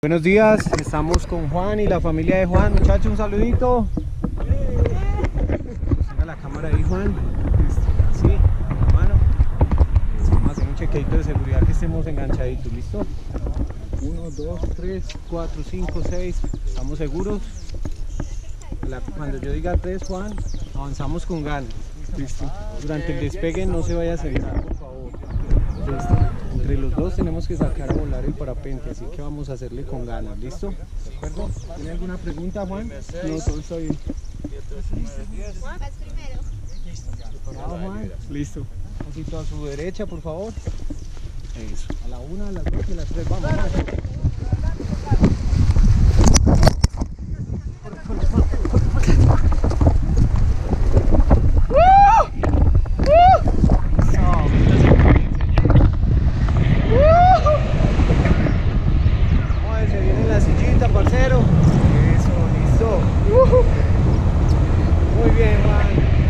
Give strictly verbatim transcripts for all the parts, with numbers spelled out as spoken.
Buenos días, estamos con Juan y la familia de Juan. Muchachos, un saludito. Tenga la cámara ahí, Juan. Así, con la mano. Vamos a hacer un chequeito de seguridad que estemos enganchaditos, ¿listo? uno, dos, tres, cuatro, cinco, seis. ¿Estamos seguros? La, cuando yo diga tres, Juan, avanzamos con ganas. ¿Listo? Durante el despegue no se vaya a acelerar, por favor. ¿Listo? Entre los dos tenemos que sacar a volar el parapente, así que vamos a hacerle con ganas, ¿listo? ¿De acuerdo? ¿Tiene alguna pregunta, Juan? No, todo está bien. Juan, vas primero. ¿Preparado, Juan? Listo. Un poquito a su derecha, por favor. Eso. A la una, a las dos y a las tres. Vamos, Juan. Muy bien, Juan.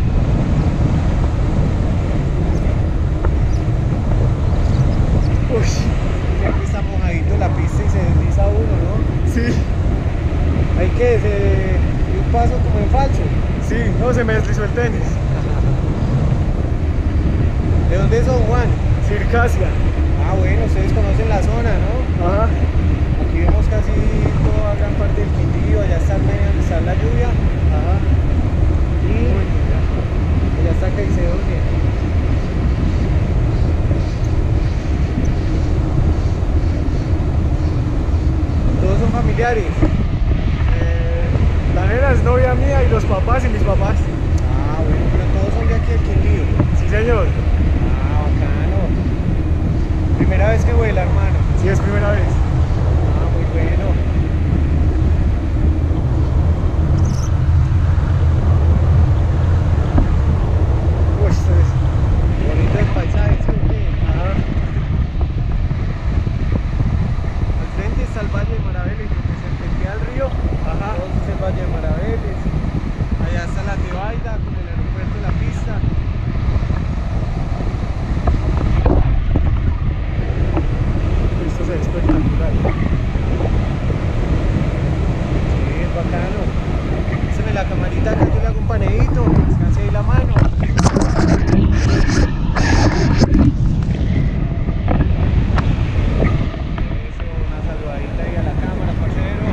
Uy, siempre está mojadito la pista y se desliza uno, ¿no? Sí. Hay que se un paso como en falso. Sí, no, se me deslizó el tenis. ¿De dónde son, Juan? Circasia. Ah, bueno, ustedes conocen la zona, ¿no? Ajá. Aquí vemos casi toda gran parte del Quindío, allá está el medio donde está la lluvia. Ajá. Y allá está Caicedo bien. ¿Todos son familiares? Eh, la nena es novia mía y los papás y mis papás. Ah, bueno, pero todos son de aquí del Quindío. Sí, señor. Ah, bacano. Primera vez que vuela, hermano. Sí, es primera vez. Ah, muy bueno. Uy, esto es bonito el paisaje, ¿sí? Ajá. Al frente está el Valle de Maraveles, donde se entendía el río. Ajá. Entonces el Valle de Maraveles. Allá está la Tebaida con el aeropuerto de la pista. Esto es espectacular. Sí, es bacano. Pásame la camarita acá, yo le hago un paneíto. Descanse ahí la mano. Eso, una saludadita ahí a la cámara, parcero.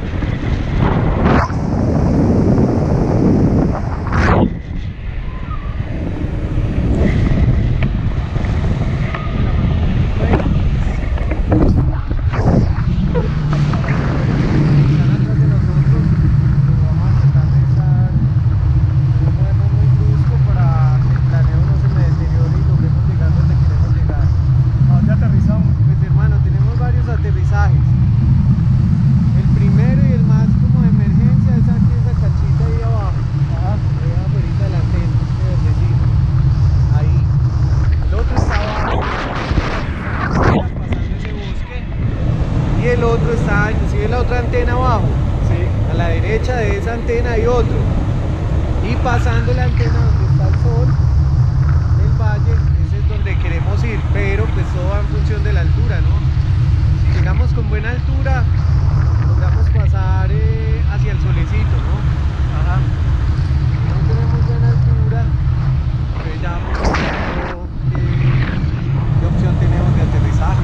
El otro está, inclusive la otra antena abajo, ¿sí? A la derecha de esa antena hay otro, y pasando la antena donde está el sol del valle, ese es donde queremos ir, pero pues todo va en función de la altura, ¿no? Si llegamos con buena altura, logramos pasar eh, hacia el solecito, ¿no? Ajá. Si no tenemos buena altura, pues ya vamos viendo qué, qué opción tenemos de aterrizaje.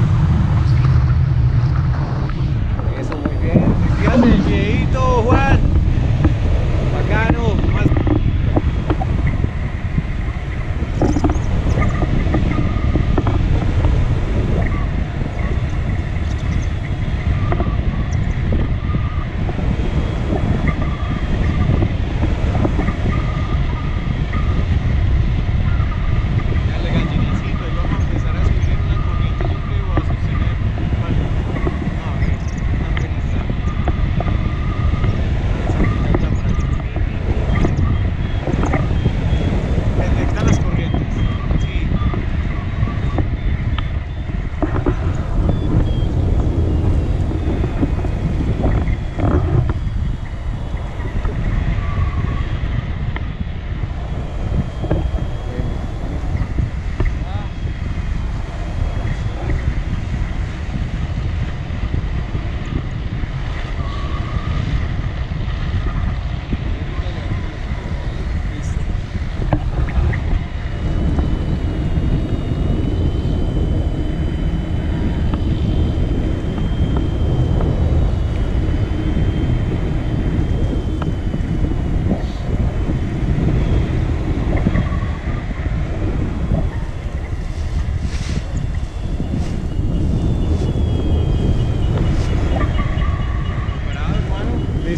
Eso, muy bien. Fíjate el videito, Juan. Bacano. Más...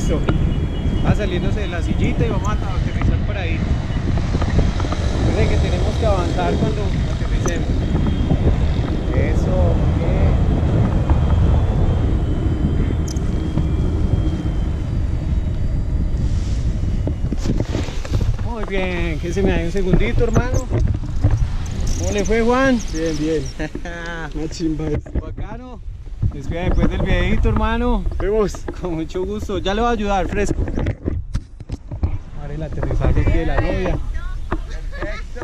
Listo. Va saliéndose de la sillita y vamos a aterrizar por ahí. Recuerden que tenemos que avanzar cuando aterricemos. Eso, bien. Muy bien, que se me da un segundito, hermano. ¿Cómo le fue, Juan? Bien, bien. Una chimba. Bacano. Despida después del videito, hermano. Vemos. Con mucho gusto. Ya le voy a ayudar, fresco. Ahora el aterrizaje aquí de la novia.